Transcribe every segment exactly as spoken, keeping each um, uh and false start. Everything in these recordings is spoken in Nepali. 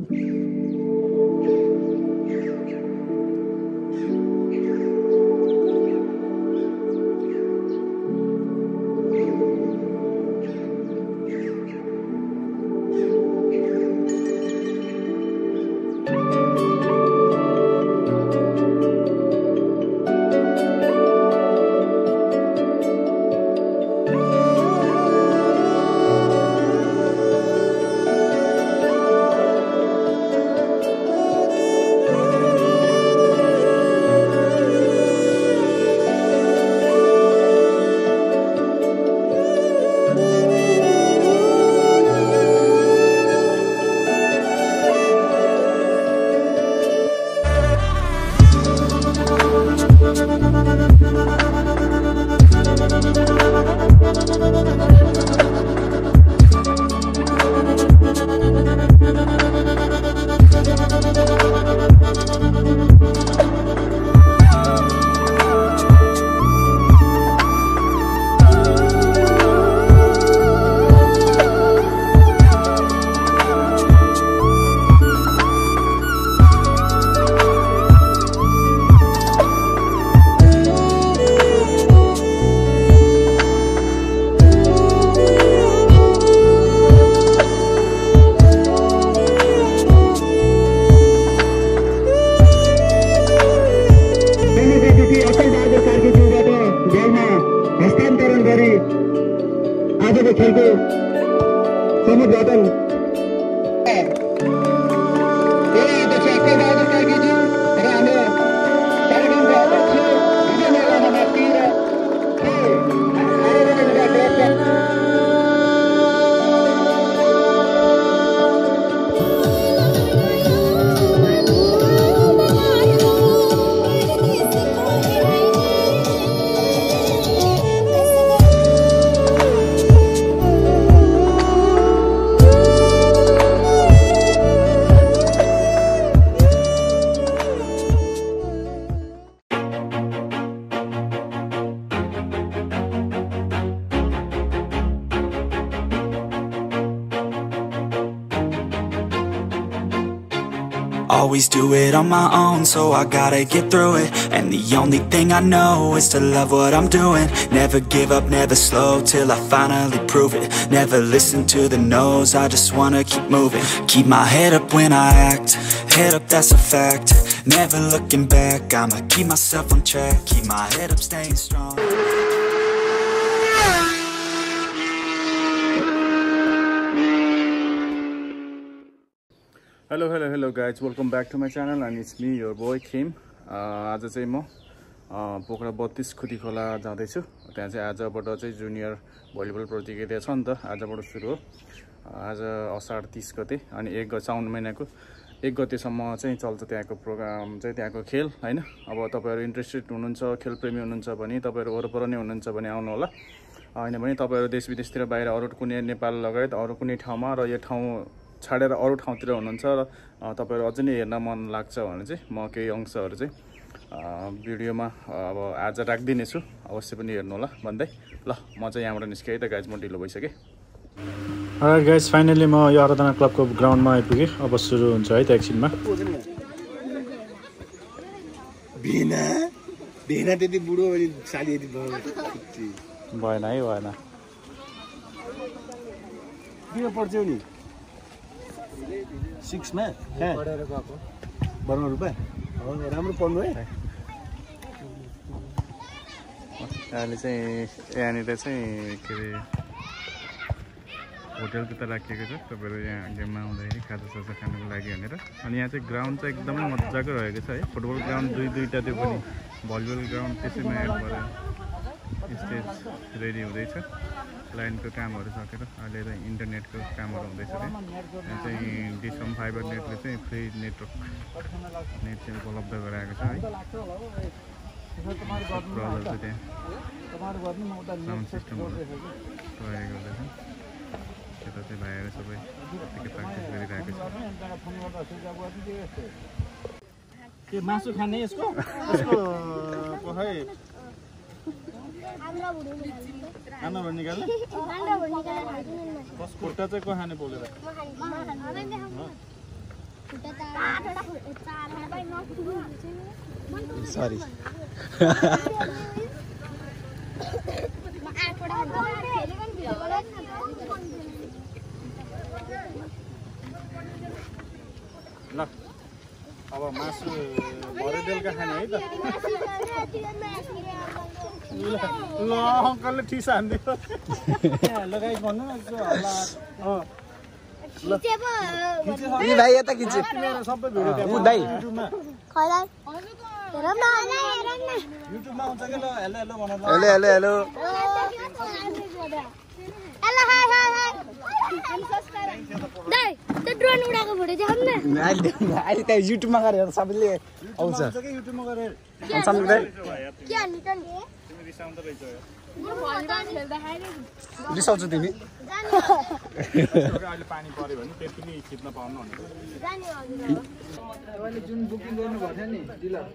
Always do it on my own, so I gotta get through it. And the only thing I know is to love what I'm doing. Never give up, never slow, till I finally prove it. Never listen to the no's, I just wanna keep moving. Keep my head up when I act, head up, that's a fact. Never looking back, I'ma keep myself on track. Keep my head up, staying strong. Hello, hello, hello guys, welcome back to my channel and it's me, your boy Kim. आज चाहिँ म पोखरा बत्तीस खुदी खोला जाँदैछु। त्यहाँ चाहिँ आजबाट चाहिँ जुनियर भलिबल प्रतियोगिता छ नि त, आजबाट सुरु हो। आज असार तीस गते अनि एक गते साउन महिनाको एक गतेसम्म चाहिँ चल्छ त्यहाँको प्रोग्राम चाहिँ त्यहाँको खेल हैन। अब तपाईहरु इन्ट्रेस्टेड हुनुहुन्छ, खेलप्रेमी हुनुहुन्छ भने तपाईहरु वरपर नै हुनुहुन्छ भने आउनु होला। हैन भने तपाईहरु देश विदेशतिर बाहिर अरु कुनै नेपाल लगायत अरु कुनै ठाउँमा र यो ठाउँ छाडेर अरु ठाउँतिर हुनुहुन्छ र तपाईहरु अझै नै हेर्न मन लाग्छ भने चाहिँ म केही अंशहरु चाहिँ भिडियोमा अब आज राख्दिने छु, अवश्य पनि हेर्नु होला भन्दै। ल म चाहिँ यहाँबाट निस्केँ त गाइज, म ढिलो भइसके। अलराइट गाइज, फाइनली म यो आराधना क्लबको ग्राउन्डमा आइपुगेँ। अब सुरु हुन्छ है त एकछिनमा। बिना बिना त्यति बुढो अनि साली यति भएन है, भएन। किन पढ्छौ नि सिक्स मा पढेर गएको बर्मा रुपा हो, राम्रो पढ्नु है। अहिले चाहिँ यहाँनिर चाहिँ के अरे होटल त राखिएको छ तपाईहरु यहाँ गेममा आउँदाखेरि खाजा साजा खानुको लागि भनेर। अनि यहाँ चाहिँ ग्राउन्ड चाहिँ एकदमै मजाको रहेको छ है। फुटबल ग्राउन्ड दुई दुईटा त्यो पनि भलिबल ग्राउन्ड त्यसैमा एड भएर स्टेज रेडी हुँदैछ। लाइनको कामहरु सकेर अहिले चाहिँ इन्टरनेटको कामहरु हुँदैछ। यहाँ चाहिँ डिसम फाइबर नेटले चाहिँ फ्री नेटवर्क नेट चाहिँ उपलब्ध गराएको छ है। प्रब्लम चाहिँ त्यहाँ साउन्ड सिस्टमहरु प्रयोग गर्दैछ। यता चाहिँ भाइहरु सबै के प्र्याक्टिस गरिरहेको छ। के मासु खाने यसको यसको पखै खाना भर निकाल्ने बस खुट्टा चाहिँ को खाने बोलेर सरी ल अब मासु भरे बेलुका खाने है त ल अङ्कलले ठिस हान्दियो लगाइ भन्नु न भाइ यता खिच्छु सबै भिडियो दाइ युट्युबमा युट्युबमा आउँछ के ल हेलो हेलो भनेर hello hello hello hello hi hi hi दाइ त्यो ड्रोन उडाको फोटो देखाउनु न अहिले अहिले त युट्युबमा गरेर सबैले आउँछ के युट्युबमा गरेर सम्झिँदै के हान्नु त नि तिमी रिसाउँदै रहेछ रिसाउँछु तिमी अहिले पानी पर्यो भने त्यति नै खिच्न पाउनु अहिले जुन बुकिङ गर्नु भएको थियो नि डिलर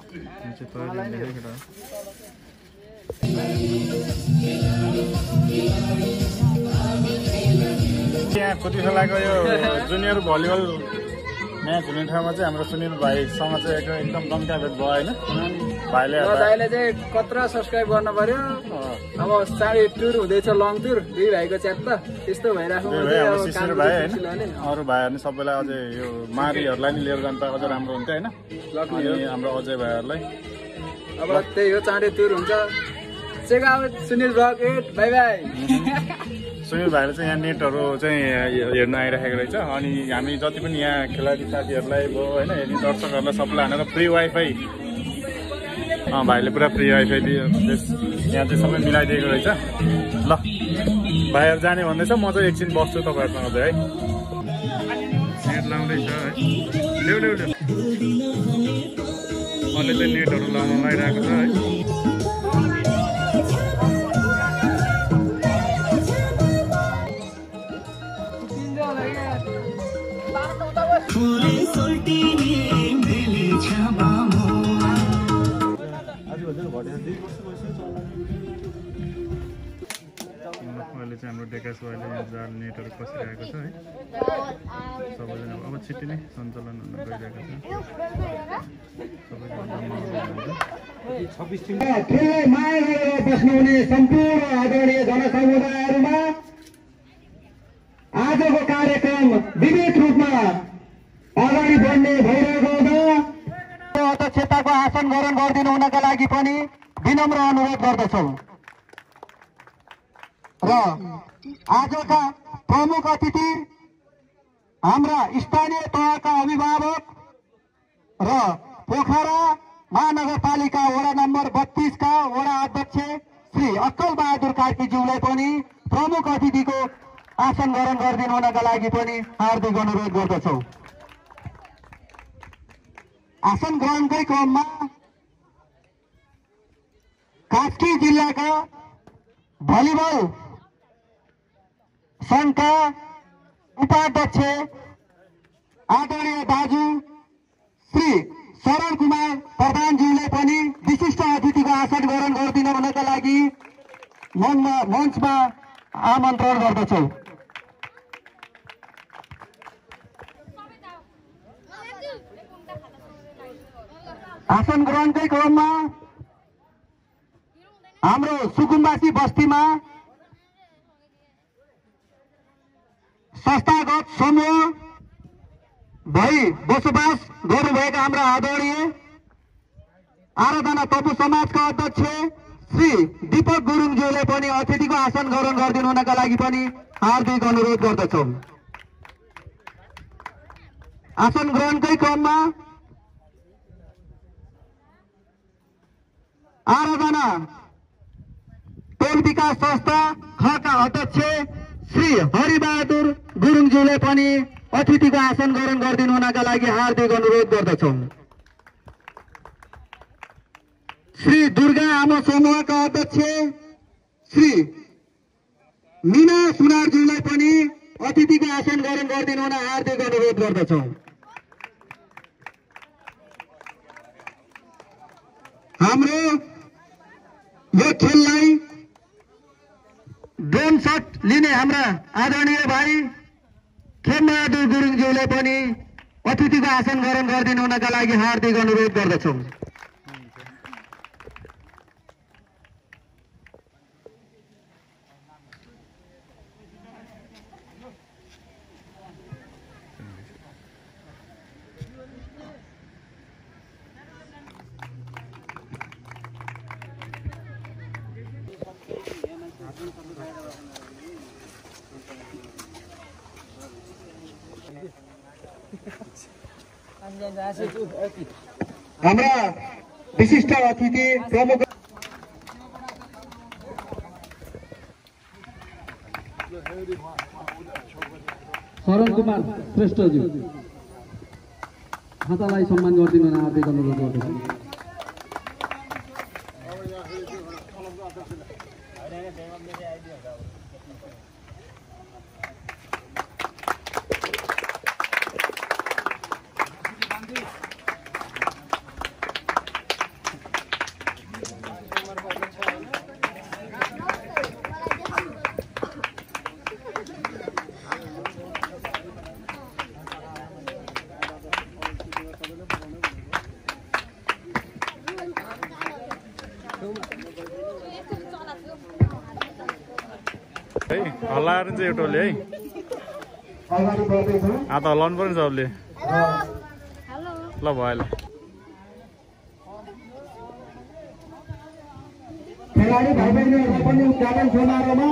यहाँ कुतिखोलाको यो जुनियर भलिबल म्याच हुने ठाउँमा चाहिँ हाम्रो सुनिल भाइसँग चाहिँ एकदम दम्का भेट भयो होइन भाइले दाइले चाहिँ कत्रा सब्सक्राइब गर्नु पर्यो अब साढे टुर हुँदैछ लङ टुर दुई भाइको च्याप्ता त्यस्तो भइरहेको हाम्रो शिशिर भाइ होइन अरू भाइहरू नि सबैलाई अझै यो मारीहरूलाई नि लिएर जानु अझ राम्रो हुन्थ्यो होइन अनि हाम्रो अजय भाइहरूलाई अब त्यही हो चाँडै टुर हुन्छ check out Sunil blog at bye bye Sunil भाइले चाहिँ यहाँ नेटहरू चाहिँ हेर्न आइरहेको रहेछ अनि हामी जति पनि यहाँ खेलाडी साथीहरूलाई भयो होइन हेर्ने दर्शकहरूलाई सबैलाई हानेर फ्री वाइफाई अँ भाइले पुरा फ्री वाइफाई दियो यहाँ चाहिँ सबै मिलाइदिएको रहेछ ल भाइहरू जाने भन्दैछ म चाहिँ एकछिन बस्छु तपाईँहरूसँग चाहिँ है नेट लाउँदैछ है ल्याउ ल्याउ ल्याउ अहिले चाहिँ नेटहरू लाउन लगाइरहेको छ है अहिले चाहिँ हाम्रो डेकास भाइले यहाँ जाल नेटहरू पसिरहेको छ है सबैजना अब छिट्टी नै सञ्चालन हुन गइरहेको छ ठुलै माया गरेर बस्नुहुने सम्पूर्ण आदरणीय जनसमुदायहरूमा आजको कार्यक्रम विविध रूपमा अगाडि बढ्ने भइरहेको हुँदा अध्यक्षताको आसन ग्रहण गरिदिनु हुनका लागि पनि विनम्र अनुरोध गर्दछौँ र आजका प्रमुख अतिथि हाम्रा स्थानीय तहका अभिभावक र पोखरा महानगरपालिका वडा नम्बर बत्तीसका वडा अध्यक्ष श्री अक्कल बहादुर कार्कीज्यूलाई पनि प्रमुख अतिथिको आसन ग्रहण गरिदिनु हुनका लागि पनि हार्दिक अनुरोध गर्दछौँ। आसन ग्रहणकै क्रममा कास्की जिल्लाका भलिबल संघका उपाध्यक्ष आदरणीय दाजु श्री शरण कुमार प्रधानज्यूलाई पनि विशिष्ट अतिथिको आसन ग्रहण गरिदिनु हुनका लागि मञ्चमा आमन्त्रण गर्दछौँ। आसन ग्रहणकै क्रममा हाम्रो सुकुम्बासी बस्तीमा संस्थागत समूह भई बसोबास गर्नुभएका हाम्रा आदरणीय आराधना तपु समाजका अध्यक्ष श्री दीपक गुरुङज्यूले पनि अतिथिको आसन ग्रहण गरिदिनु हुनका लागि पनि हार्दिक अनुरोध गर्दछौँ। आसन ग्रहणकै क्रममा आराधना टोल विकास संस्था खका अध्यक्ष श्री हरिबहादुर गुरुङज्यूले पनि अतिथिको आसन ग्रहण गरिदिनु हुनका लागि हार्दिक अनुरोध गर्दछौँ। श्री दुर्गा आमा समूहका अध्यक्ष श्री मीना सुनारज्यूलाई पनि अतिथिको आसन ग्रहण गरिदिनु हुन हार्दिक अनुरोध गर्दछौँ। हाम्रो यो खेललाई ड्रोन शट लिने हाम्रा आदरणीय भाइ खेमबहादुर गुरुङज्यूले पनि अतिथिको आसन ग्रहण गरिदिनु हुनका लागि हार्दिक अनुरोध गर्दछौँ। हाम्रा विशिष्ट अतिथि प्रमुख शरण कुमार श्रेष्ठज्यू खातालाई सम्मान गरिदिनु हार्दिक अनुरोध गर्दछु। है हल्लाएर चाहिँ एउटाले है आ त हल्लाउनु पर्यो नि सबले ल भयो ल खेलाडी भाइ बहिनीहरुलाई पनि उद्घाटन समारोहमा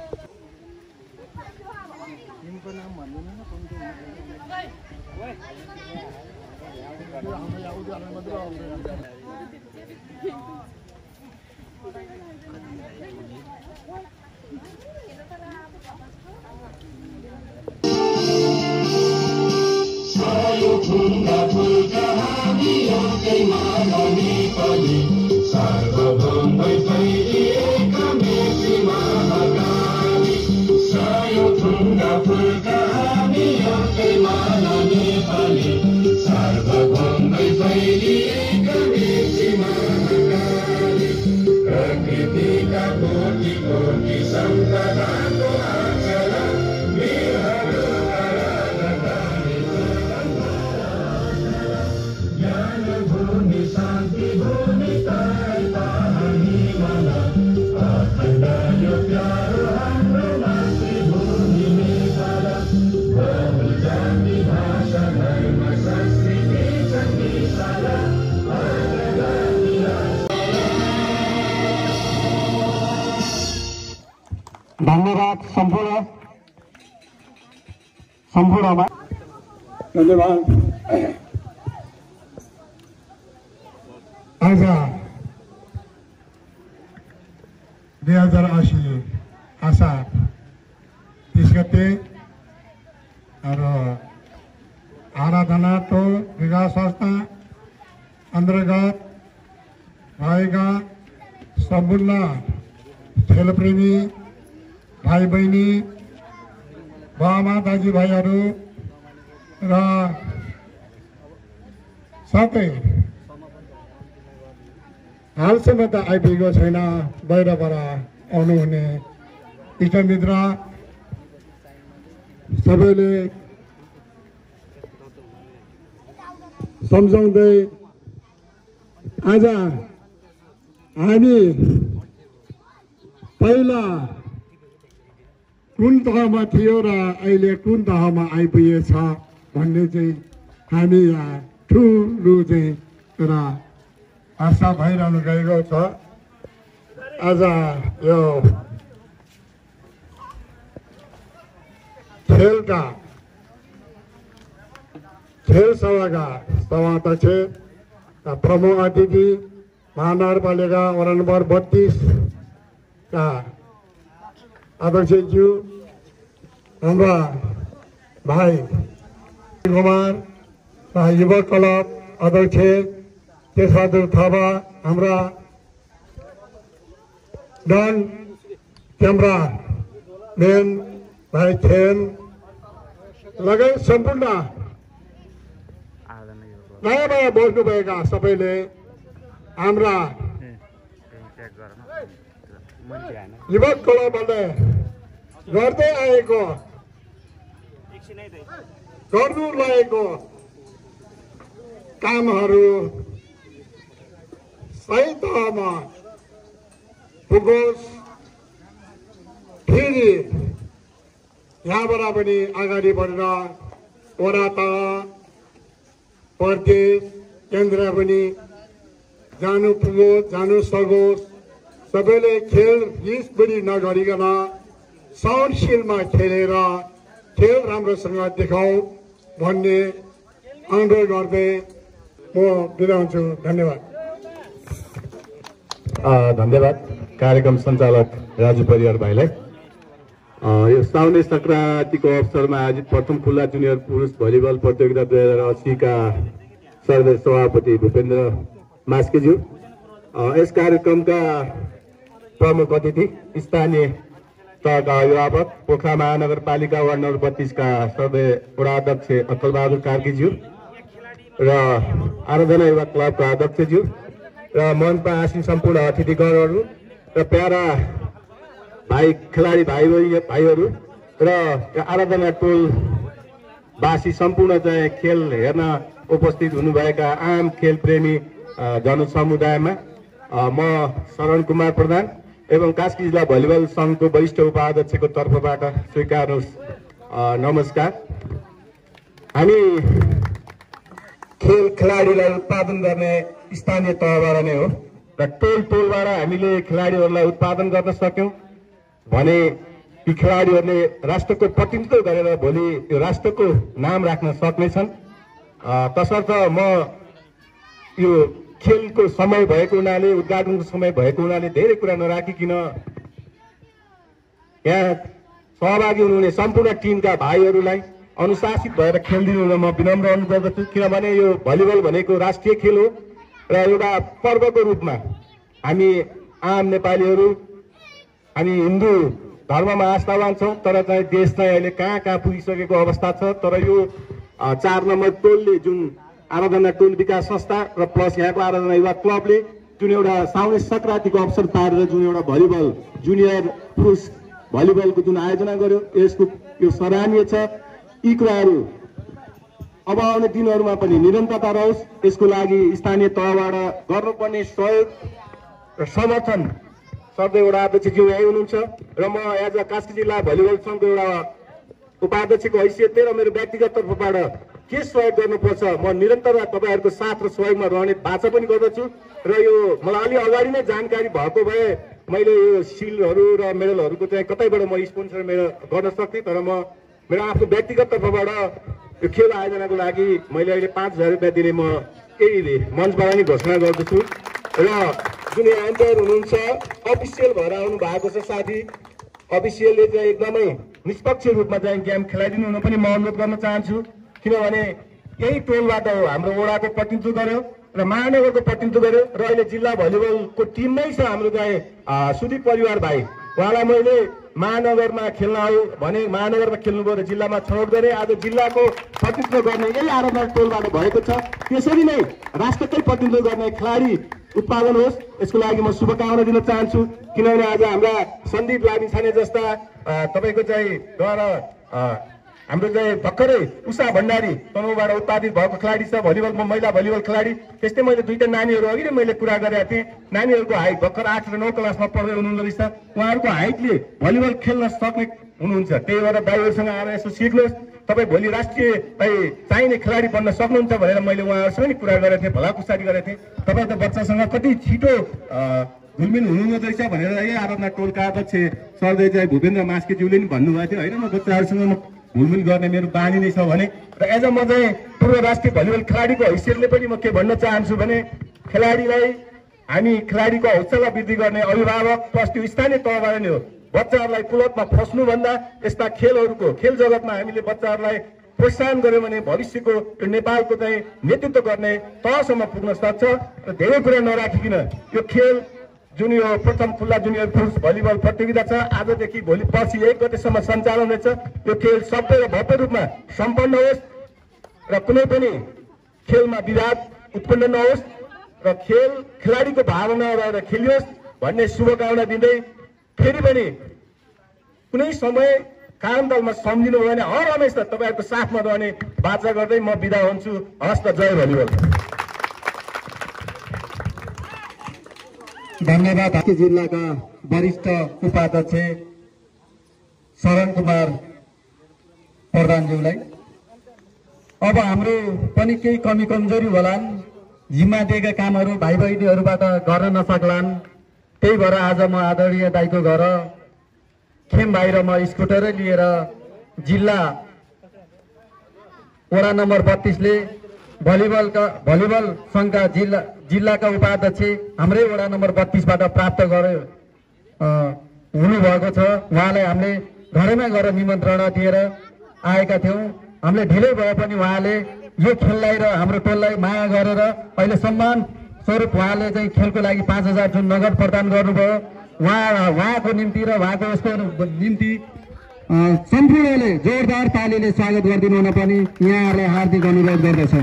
धन्यवाद सम्पूर्ण सम्पूर्णमा धन्यवाद। आज दुई हजार असी आषाढ तीस गते र आराधना तो विकास संस्था अन्तर्गत भएका सम्पूर्ण खेलप्रेमी भाइ बहिनी बाबा दाजुभाइहरू र साथै हालसम्म त आइपुगेको छैन बाहिरबाट आउनुहुने इष्टमित्र सबैले सम्झाउँदै आज हामी पहिला कुन तहमा थियो र अहिले कुन तहमा आइपुगेछ भन्ने चाहिँ हामी यहाँ ठुलो चाहिँ एउटा आशा भइरहनु गएको छ। आज यो खेलका खेल सभाका सभाध्यक्ष प्रमुख अतिथि महानगरपालिका वडा नम्बर बत्तीस का अध्यक्षज्यू हाम्रा भाइ कुमार र युवा क्लब अध्यक्ष तेजबहादुर थापा, हाम्रा डन क्यामेरा मेन भाइ खेन लगायत सम्पूर्ण नयाँ नयाँ बस्नुभएका सबैले हाम्रा युवा क्लबले गर्दै आएको गर्नु लागेको कामहरू सही तहमा पुगोस्, फेरि यहाँबाट पनि अगाडि बढेर वडा तह प्रदेश केन्द्र पनि जानु पुगोस्, जानु सकोस्। सबैले खेल रिस पनि नगरिकन सहनशीलमा खेलेर खेल राम्रोसँग देखाऊ भन्ने अनुरोध गर्दै म बिदा हुन्छु। धन्यवाद। धन्यवाद कार्यक्रम सञ्चालक राजु परियार भाइलाई। यो साउने संक्रान्तिको अवसरमा आयोजित प्रथम खुल्ला जुनियर पुरुष भलिबल प्रतियोगिता दुई हजार अस्सी का सर्वदलीय सभापति भूपेन्द्र मास्केज्यू, यस कार्यक्रमका प्रमुख अतिथि स्थानीय तहका अभिभावक पोखरा महानगरपालिका वार्ड नम्बर बत्तीस का सर्वदलीय वडा अध्यक्ष अक्कलबहादुर कार्कीज्यू र आराधना युवा क्लबका अध्यक्षज्यू र मञ्चमा आसीन सम्पूर्ण अतिथिगणहरू र प्यारा भाइ खेलाडी भाइ भाइहरू र आराधना टोलवासी सम्पूर्ण चाहिँ खेल हेर्न उपस्थित हुनुभएका आम खेल प्रेमी जनसमुदायमा म शरण कुमार प्रधान एवं कास्की जिल्ला भलिबल सङ्घको वरिष्ठ उपाध्यक्षको तर्फबाट स्वीकार्नुहोस् नमस्कार। हामी खेल खेलाडीलाई उत्पादन गर्ने स्थानीय तहबाट नै हो र टोल टोलबाट हामीले खेलाडीहरूलाई उत्पादन गर्न सक्यौँ भने यी खेलाडीहरूले राष्ट्रको प्रतिनिधित्व गरेर भोलि यो राष्ट्रको नाम राख्न सक्नेछन्। तसर्थ म यो खेलको समय भएको हुनाले उद्घाटनको समय भएको हुनाले धेरै कुरा नराखिकन यहाँ सहभागी हुनुहुने सम्पूर्ण टिमका भाइहरूलाई अनुशासित भएर खेलिदिनु हुन म विनम्र अनुरोध गर्दछु। किनभने यो भलिबल भनेको राष्ट्रिय खेल हो र एउटा पर्वको रूपमा हामी आम नेपालीहरू हामी हिन्दू धर्ममा आस्थावान छौँ, तर चाहिँ देश चाहिँ अहिले कहाँ कहाँ पुगिसकेको अवस्था छ। तर यो चार नम्बर टोलले जुन आराधना टोल विकास संस्था र प्लस यहाँको आराधना युवा क्लबले जुन एउटा साउने संक्रान्तिको अवसर पारेर जुन एउटा भलिबल जुनियर पुरुष भलिबलको जुन आयोजना गर्यो यसको यो सराहनीय छ। यी कुराहरू अब आउने दिनहरूमा पनि निरन्तरता रहोस्, यसको लागि स्थानीय तहबाट गर्नुपर्ने सहयोग र समर्थन सर्दै वडा अध्यक्षज्यू यही हुनुहुन्छ र म एज अ कास्की जिल्ला भलिबल सङ्घको एउटा उपाध्यक्षको हैसियतले र मेरो व्यक्तिगत तर्फबाट के सहयोग गर्नुपर्छ म निरन्तर तपाईँहरूको साथ र सहयोगमा रहने बाचा पनि गर्दछु। र यो मलाई अलि अगाडि नै जानकारी भएको भए मैले यो सिलहरू र मेडलहरूको चाहिँ कतैबाट म स्पोन्सर मेरो गर्न सक्थेँ, तर म मेरो आफ्नो व्यक्तिगत तर्फबाट यो खेल आयोजनाको लागि मैले अहिले पाँच हजार रुपियाँ दिने म यही मञ्चबाट नै घोषणा गर्दछु। र जुन यहाँ एम्पायर हुनुहुन्छ अफिसियल भएर आउनु भएको छ साथी, अफिसियलले चाहिँ एकदमै निष्पक्ष रूपमा चाहिँ गेम खेलाइदिनु हुन पनि म अनुरोध गर्न चाहन्छु। किनभने यही टोलबाट हो हाम्रो वडाको प्रतिनिधित्व गर्यो र महानगरको प्रतिनिधित्व गर्यो र अहिले जिल्ला भलिबलको टिममै छ हाम्रो चाहिँ सुदीप परिवार भाइ, उहाँलाई मैले महानगरमा खेल्न आयो भने महानगरमा खेल्नुभयो र जिल्लामा छनौट गरेँ। आज जिल्लाको प्रतिनिधित्व गर्ने यही आराधना टोलबाट भएको छ। त्यसरी नै राष्ट्रकै प्रतिनिधित्व गर्ने खेलाडी उत्पादन होस्, यसको लागि म शुभकामना दिन चाहन्छु। किनभने आज हाम्रा सन्दीप लामिछाने जस्ता तपाईँको चाहिँ द्वारा हाम्रो चाहिँ भर्खरै उषा भण्डारी तनहुँबाट उत्पादित भएको खेलाडी छ भलिबलमा, महिला भलिबल खेलाडी। त्यस्तै मैले दुईटा नानीहरू अघि नै मैले कुरा गरेका थिएँ, नानीहरूको हाइट भर्खर आठ र नौ क्लासमा पढ्दै हुनुहुँदो रहेछ, उहाँहरूको हाइटले भलिबल खेल्न सक्ने हुनुहुन्छ। त्यही भएर दाइहरूसँग आएर यसो सिक्नुहोस्, तपाईँ भोलि राष्ट्रिय चाहिने खेलाडी बन्न सक्नुहुन्छ भनेर मैले उहाँहरूसँग नि कुरा गरेको थिएँ, भलाकुसारी गरेको थिएँ। तपाईँ त बच्चासँग कति छिटो घुलमिल हुनुहुँदो रहेछ भनेर यही आराधना टोलका अध्यक्ष सरदेव चाहिँ भूपेन्द्र मास्केज्यूले नि भन्नुभएको थियो होइन, म बच्चाहरूसँग घुलमिल गर्ने मेरो बानी नै छ भने। र एज अ म चाहिँ पूर्व राष्ट्रिय भलिबल खेलाडीको हैसियतले पनि म के भन्न चाहन्छु भने खेलाडीलाई हामी खेलाडीको हौसला वृद्धि गर्ने अभिभावक प्लस त्यो स्थानीय तहबाट नै हो। बच्चाहरूलाई कुलतमा फस्नुभन्दा यस्ता खेलहरूको खेल जगतमा हामीले बच्चाहरूलाई प्रोत्साहन गर्यो भने भविष्यको नेपालको चाहिँ नेतृत्व गर्ने तहसम्म पुग्न सक्छ। र धेरै कुरा नराखिकन यो खेल जुन यो प्रथम खुल्ला जुनियर पुरुष भलिबल प्रतियोगिता छ आजदेखि भोलि पर्सि एक गतेसम्म सञ्चालन हुनेछ। यो खेल सबै र भव्य रूपमा सम्पन्न होस् र कुनै पनि खेलमा विवाद उत्पन्न नहोस् र खेल खेलाडीको भावना रहेर खेलियोस् भन्ने शुभकामना दिँदै फेरि पनि कुनै समय कारणतालमा सम्झिनु भयो भने हर हमेसा तपाईँहरूको साथमा रहने बाचा गर्दै म बिदा हुन्छु। हस्त जय भलिबल। धन्यवाद कास्की जिल्लाका वरिष्ठ उपाध्यक्ष शरण कुमार प्रधानज्यूलाई। अब हाम्रो पनि केही कमी कमजोरी होलान्, जिम्मा दिएका कामहरू भाइ बहिनीहरूबाट गर्न नसक्लान्, त्यही भएर आज म आदरणीय दाइको घर खेम भाइ र म स्कुटरै लिएर जिल्ला वडा नम्बर बत्तीसले भलिबलका भलिबल सङ्घका जिल्ला जिल्लाका उपाध्यक्ष हाम्रै वडा नम्बर बत्तीसबाट प्राप्त गरे हुनुभएको छ। उहाँलाई हामीले घरैमा गएर निमन्त्रणा दिएर आएका थियौँ। हामीले ढिलै भए पनि उहाँले यो खेललाई र हाम्रो टोललाई माया गरेर अहिले सम्मान स्वरूप उहाँले चाहिँ खेलको लागि पाँच हजार जुन नगद प्रदान गर्नुभयो, उहाँ उहाँको निम्ति र उहाँको यसको निम्ति सम्पूर्णले जोरदार तालीले स्वागत गरिदिनु हुन पनि यहाँहरूलाई हार्दिक अनुरोध गर्दछौँ।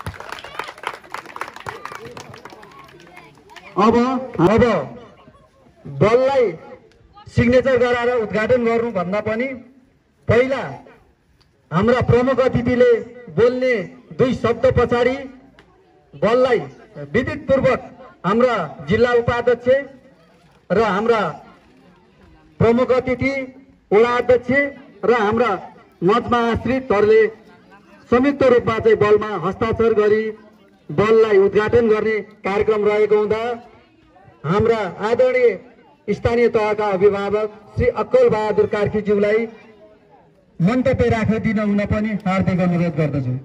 अब अब बललाई सिग्नेचर गराएर उद्घाटन गर्नुभन्दा पनि पहिला हाम्रा प्रमुख अतिथिले बोल्ने दुई शब्द पछाडि बललाई विधिपूर्वक हाम्रा जिल्ला उपाध्यक्ष र हाम्रा प्रमुख अतिथि वडा अध्यक्ष र हाम्रा मञ्चमा आश्रितहरूले संयुक्त रूपमा चाहिँ बलमा हस्ताक्षर गरी बललाई उद्घाटन गर्ने कार्यक्रम रहेको हुँदा हाम्रा आदरणीय स्थानीय तहका अभिभावक श्री अक्कल बहादुर कार्कीज्यूलाई मन्तव्य राखिदिन हुन पनि हार्दिक अनुरोध गर्दछु।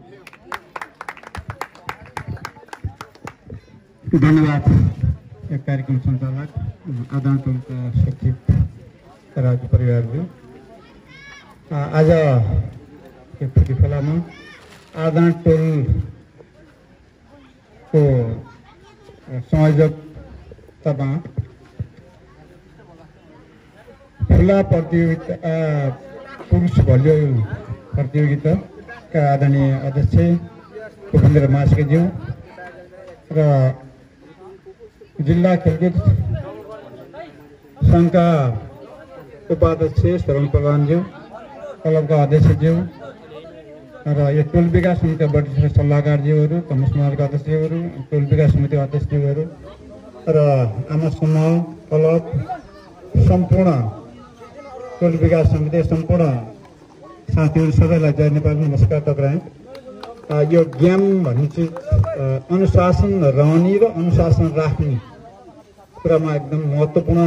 धन्यवाद। यो कार्यक्रम सञ्चालक आदरणीय टोलका सचिव राजु परिवारज्यू, आज यो प्रतिफलामा आदरण टोलको संयोजकतामा खुला प्रतियोगिता पुरुष भलिबल प्रतियोगिताका आदरणीय अध्यक्ष भूपेन्द्र मास्केज्यू र जिल्ला खेलकुद सङ्घका उपाध्यक्ष श्रवण प्रधानज्यू, क्लबका अध्यक्षज्यू र यो टोल विकास समितिका वरिष्ठ सल्लाहकारज्यूहरू, कमिसनरका अध्यक्षज्यूहरू, टोल विकास समितिका अध्यक्षज्यूहरू र आमा समूह क्लब सम्पूर्ण टोल विकास समिति सम्पूर्ण साथीहरू सबैलाई जय नेपाली नमस्कार टक्राएँ। यो गेम भन्ने चिज अनुशासन रहने र अनुशासन राख्ने कुरामा एकदम महत्त्वपूर्ण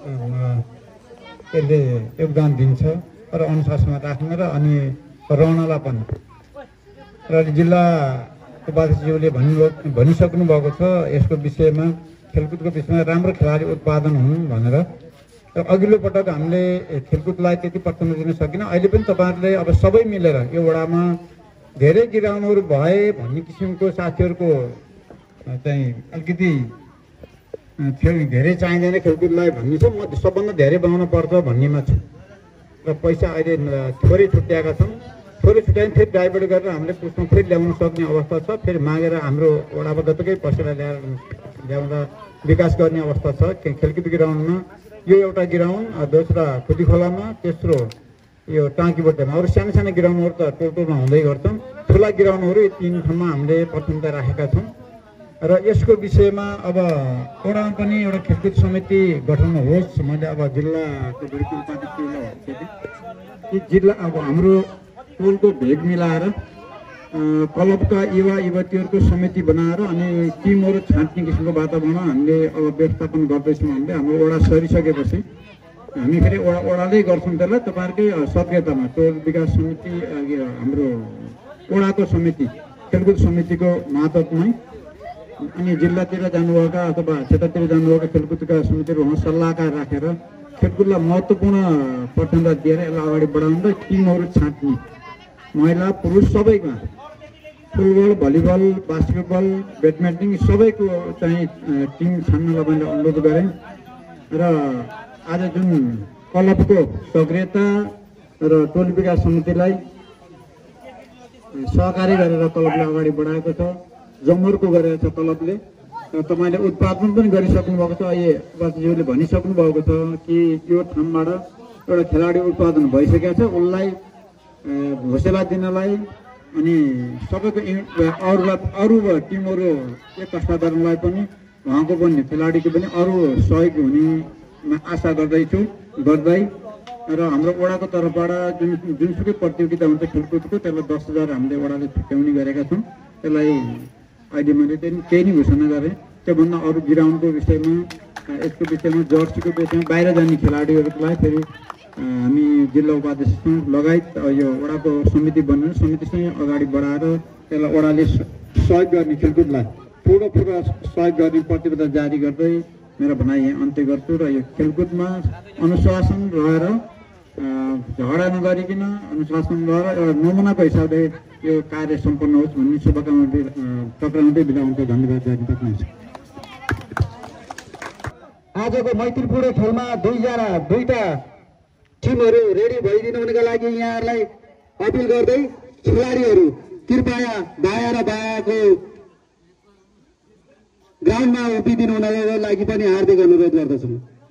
यसले योगदान दिन्छ र अनुशासनमा राख्ने र अनि रहनलाई पनि। र जिल्ला उपाध्यक्षज्यूले भन्नुभयो भनिसक्नु भएको छ यसको विषयमा, खेलकुदको विषयमा राम्रो खेलाडी उत्पादन हुन् भनेर। र अघिल्लो पटक हामीले खेलकुदलाई त्यति प्राथमिकता दिन सकिनँ। अहिले पनि तपाईँहरूले अब सबै मिलेर यो वडामा धेरै गिराउनहरू भए भन्ने किसिमको साथीहरूको चाहिँ अलिकति खेल धेरै चाहिँदैन खेलकुदलाई भन्ने छ। म सबभन्दा धेरै बनाउनु पर्छ भन्नेमा छु र पैसा अहिले थोरै छुट्याएका छौँ। थोरै छुट्याए फेरि डाइभर्ट गरेर हामीले पुस्टमा फेरि ल्याउन सक्ने अवस्था छ। फेरि मागेर हाम्रो वडाबाट जतिकै पैसा ल्याएर ल्याउँदा विकास गर्ने अवस्था छ खेलकुद ग्राउन्डमा। यो एउटा ग्राउन्ड, दोस्रो खुदी खोलामा, तेस्रो यो टाँकीबट्टामा। अरू सानो सानो ग्राउन्डहरू त टोल टोलमा हुँदै गर्छन्। ठुला ग्राउन्डहरू यो तिन ठाउँमा हामीले प्राथमिकता राखेका छौँ। र यसको विषयमा अब वडामा पनि एउटा खेलकुद समिति गठन होस्। मैले अब जिल्लाको उपाध्यक्षलाई कि जिल्ला अब हाम्रो टोलको भेग मिलाएर क्लबका युवा युवतीहरूको समिति बनाएर अनि टिमहरू छान्ने किसिमको वातावरण हामीले अब व्यवस्थापन गर्दैछौँ। हामीले हाम्रो वडा सरिसकेपछि हामी फेरि वडा वडाले गर्छौँ त्यसलाई तपाईँहरूकै सभ्यतामा। टोल विकास समिति हाम्रो वडाको समिति खेलकुद समितिको मातहतमै अनि जिल्लातिर जानुभएका अथवा क्षेत्रतिर जानुभएका खेलकुदका समितिहरू उहाँ सल्लाहकार राखेर खेलकुदलाई महत्त्वपूर्ण प्राथमिकता दिएर यसलाई अगाडि बढाउँदै टिमहरू छान्ने महिला पुरुष सबैमा फुटबल, भलिबल, बास्केटबल, ब्याडमिन्टन सबैको चाहिँ टिम छान्नलाई मैले अनुरोध गरेँ। र आज जुन क्लबको सक्रियता र टोल विकास समितिलाई सहकारी गरेर क्लबले अगाडि बढाएको छ, जमर्को गरेको छ क्लबले। र तपाईँले उत्पादन पनि गरिसक्नु भएको छ। अहिले बाबुज्यूले भनिसक्नु भएको छ कि यो ठाउँबाट एउटा खेलाडी उत्पादन भइसकेको छ। उसलाई घोषणा दिनलाई अनि सबैको अरूलाई अरू टिमहरू एक हस्तान्तरणलाई पनि उहाँको पनि खेलाडीको पनि अरू सहयोग हुने आशा गर्दैछु गर्दै। र हाम्रो वडाको तर्फबाट जुन जुनसुकै प्रतियोगिता हुन्छ खेलकुदको त्यसलाई दस हजार हामीले वडाले छुट्याउने गरेका छौँ। त्यसलाई अहिले मैले त्यही केही नै घोषणा गरेँ। त्योभन्दा अरू ग्राउन्डको विषयमा, यसको विषयमा, जर्सीको विषयमा बाहिर जाने खेलाडीहरूलाई फेरि हामी जिल्ला उपाध्यक्षसँग लगायत यो वडाको समिति बनेर समितिसँग अगाडि बढाएर त्यसलाई वडाले सहयोग गर्ने खेलकुदलाई पूर्ण पूर्ण सहयोग गर्ने प्रतिबद्धता जारी गर्दै मेरो भनाइ यहाँ अन्त्य गर्छु र यो खेलकुदमा अनुशासन रहेर झगडा नगरिकन अनुशासन रहेर एउटा नमुनाको हिसाबले यो कार्य सम्पन्न होस् भन्ने शुभकामना टक्राउँदै बिदा हुन्छ। धन्यवाद। जारी आजको मैत्रीपूर्ण खेलमा दुईजना दुईटा टिमहरू रेडी भइदिनु हुनका लागि यहाँहरूलाई अपिल गर्दै खेलाडीहरू कृपया दायाँ र बायाँको ग्राउन्डमा उभिदिनु हुनको लागि पनि हार्दिक अनुरोध गर्दछु।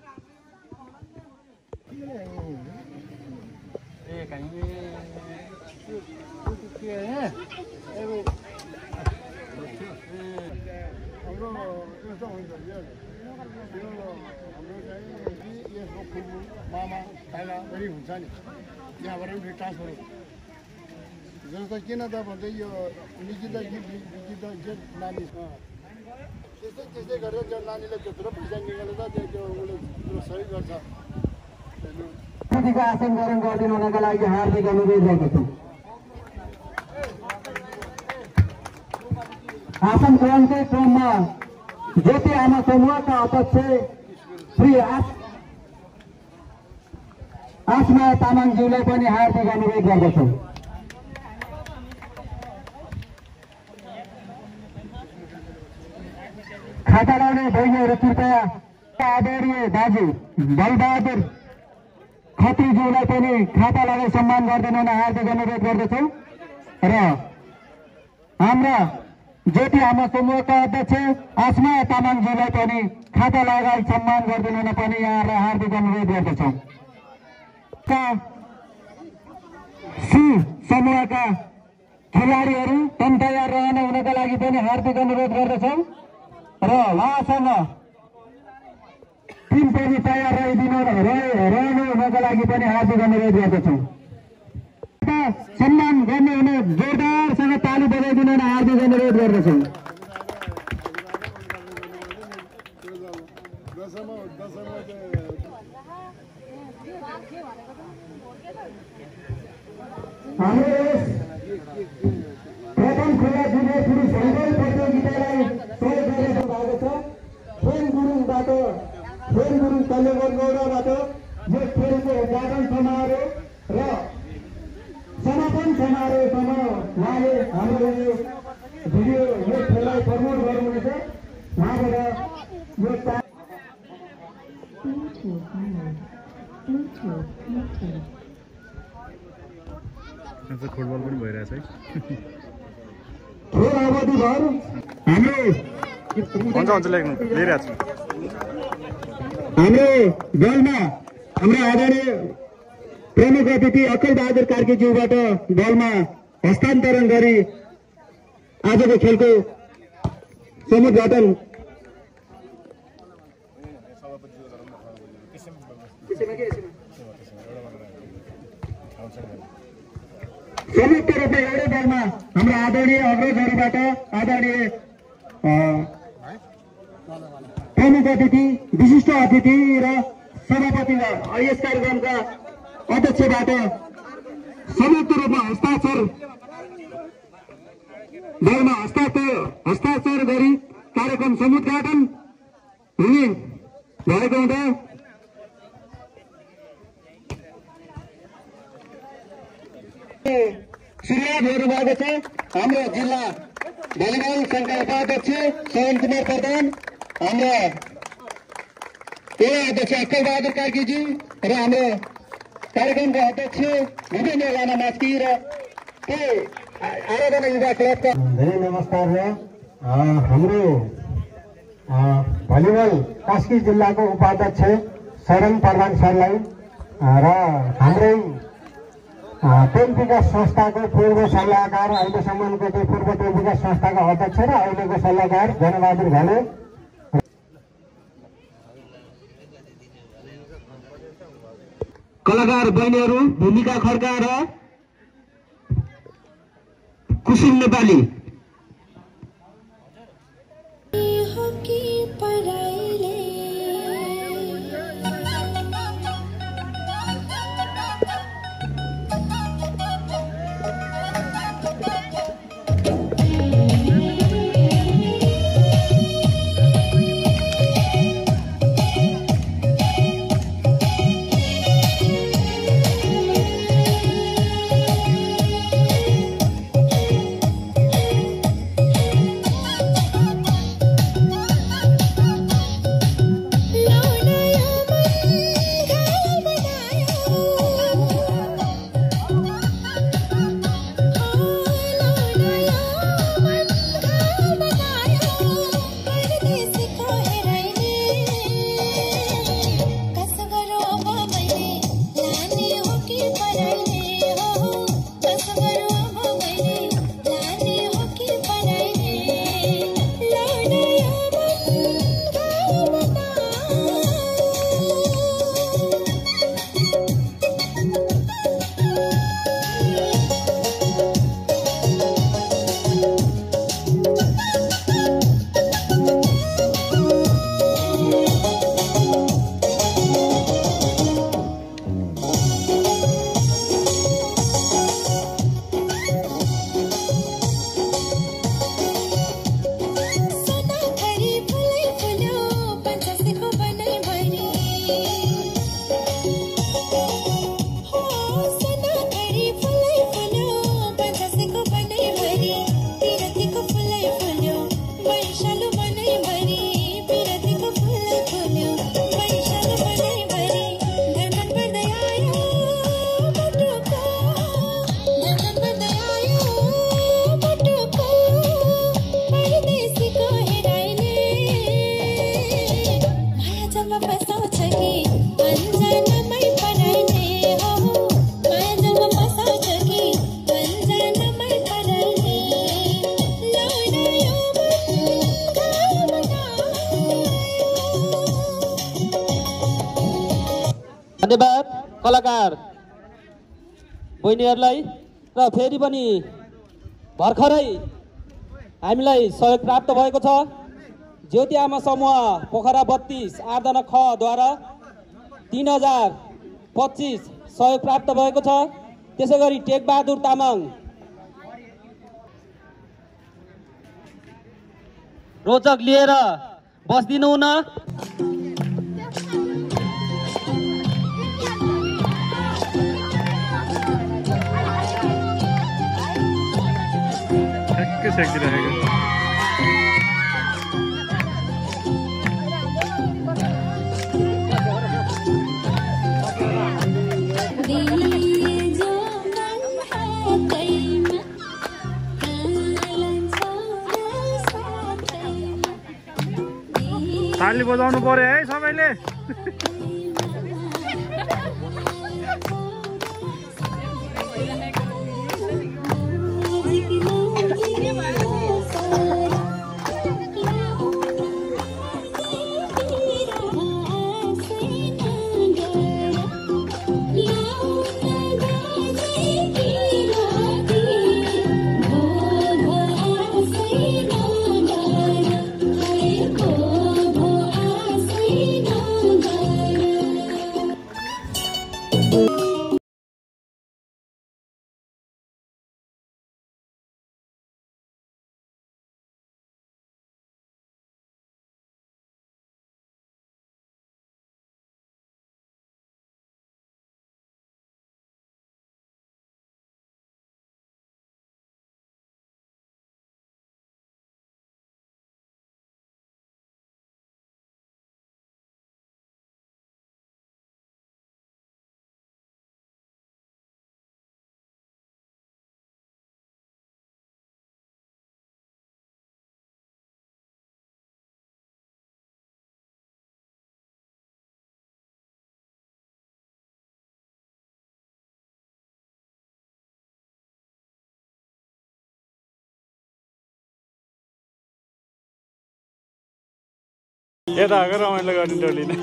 मामा खाना पनि हुन्छ नि त्यहाँबाट पनि ट्रान्सफर जस्तो किन त भन्दै यो निकिता गिफ्ट निकिता गेट नानी त्यस्तै त्यस्तै गरेर त्यो नानीले त्यत्रो पैसा निकालेर त्यो त्यो उसले सही गर्छ। अतिथिको आसन ग्रहण गरिदिनु हुनका लागि हार्दिक अनुरोध गर्दछु। आसन ग्रहणकै क्रममा ज्योति आमा समूहका अध्यक्ष श्री आसमा तामाङज्यूलाई पनि हार्दिक अनुरोध गर्दछौँ। खाता लगाउने बहिनीहरू कृपया आदरणीय दाजु बलबहादुर खत्रीज्यूलाई पनि खाता लगाई सम्मान गरिदिनु हुन हार्दिक अनुरोध गर्दछौँ र हाम्रा ज्योति आमा समूहका अध्यक्ष आसमा तामाङज्यूलाई पनि खाता लगाई सम्मान गरिदिनु हुन पनि यहाँलाई हार्दिक अनुरोध गर्दछौँ। सी समूहका खेलाडीहरू तन तयार रहन हुनका लागि पनि हार्दिक अनुरोध गर्दछौँ र उहाँसँग टिम पनि तयार रहिदिनु रहनु हुनका लागि पनि हार्दिक अनुरोध गर्दछौँ। सम्मान गर्ने हुने जोरदारसँग ताली बजाइदिनु हुन हार्दिक अनुरोध गर्दछौँ। हाम्रो प्रथम खुला जुनियर पुरुष भलिबल प्रतियोगितालाई सहयोग गरेको भएको छ। खेल गुरुङबाट खेल गुरुङ कल्लेगौडाबाट यो खेलको उद्घाटन समारोह र समापन समारोहसम्म उहाँले हाम्रो यो भिडियो यो खेललाई प्रमोट गर्नुहुनेछ। उहाँबाट यो फुटबल पनि भइरहेछ है। खेल अवधिभर हाम्रो हुन्छ हुन्छ लेख्नु लिइरहेको छु। हाम्रो दलमा हाम्रो आदरणीय प्रमुख अतिथि अखिल बहादुर कार्कीज्यूबाट दलमा हस्तान्तरण गरी आजको खेलको समुद्घाटन संयुक्त रूपमा एउटै दलमा हाम्रो आदरणीय अग्रजहरूबाट आदरणीय प्रमुख अतिथि विशिष्ट अतिथि र सभापति यस कार्यक्रमका अध्यक्षबाट संयुक्त रूपमा हस्ताक्षर दलमा हस्ताक्षर हस्ताक्षर गरी कार्यक्रम समुद्घाटन हुने भएको हुँदा सुरुवात गर्नुभएको छ हाम्रो जिल्ला भलिबल संघका उपाध्यक्ष श्रवण कुमार प्रधान, हाम्रो जिल्ला अध्यक्ष अखिल बहादुर कार्कीजी र हाम्रो कार्यक्रमका अध्यक्ष भूपेन्द्र राणा मास्की र आराधना युवा क्लबका धेरै नमस्कार र हाम्रो भलिबल कास्की जिल्लाको उपाध्यक्ष शरण प्रधान सरलाई र हाम्रै टेन विकास संस्थाको पूर्व सल्लाहकार अहिलेसम्मको चाहिँ पूर्व टेन विकास संस्थाको अध्यक्ष र अहिलेको सल्लाहकार जनबहादुर घले कलाकार बहिनीहरू भूमिका खड्का र कुसुम नेपाली धन्यवाद कलाकार बहिनीहरूलाई र फेरि पनि भर्खरै हामीलाई सहयोग प्राप्त भएको छ। ज्योति आमा समूह पोखरा बत्तीस आर्दना खद्वारा तीन हजार पच्चिस सहयोग प्राप्त भएको छ। त्यसै गरी टेकबहादुर तामाङ रोचक लिएर बस्दिनु हुन। ताली बजाउनु पर्यो है सबैले। यता आएको रमाइलो गर्ने टोलीले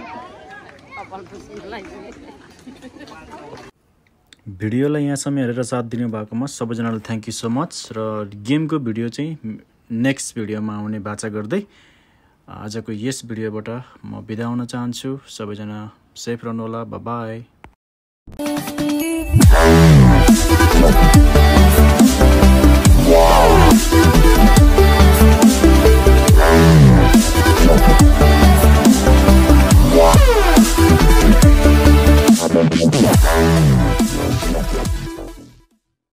भिडियोलाई यहाँसम्म हेरेर साथ दिनुभएकोमा सबैजनालाई थ्याङ्क यू सो मच। र गेमको भिडियो चाहिँ नेक्स्ट भिडियोमा आउने बाचा गर्दै आजको यस भिडियोबाट म बिदा हुन चाहन्छु। सबैजना सेफ रहनु होला। Bye by.